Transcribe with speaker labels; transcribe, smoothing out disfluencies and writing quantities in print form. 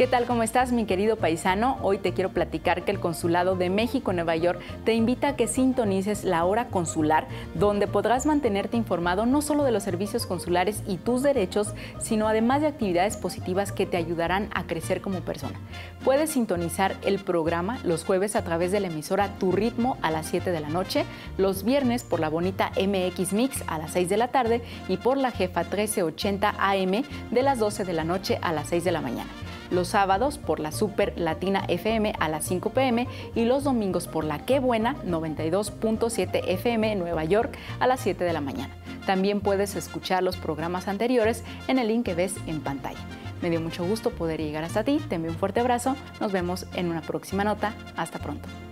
Speaker 1: ¿Qué tal? ¿Cómo estás, mi querido paisano? Hoy te quiero platicar que el Consulado de México en Nueva York te invita a que sintonices la hora consular, donde podrás mantenerte informado no solo de los servicios consulares y tus derechos, sino además de actividades positivas que te ayudarán a crecer como persona. Puedes sintonizar el programa los jueves a través de la emisora Tu Ritmo a las 7 de la noche, los viernes por la bonita MX Mix a las 6 de la tarde y por la Jefa 1380 AM de las 12 de la noche a las 6 de la mañana. Los sábados por la Super Latina FM a las 5 p.m. y los domingos por la Qué Buena 92.7 FM en Nueva York a las 7 de la mañana. También puedes escuchar los programas anteriores en el link que ves en pantalla. Me dio mucho gusto poder llegar hasta ti, te envío un fuerte abrazo, nos vemos en una próxima nota, hasta pronto.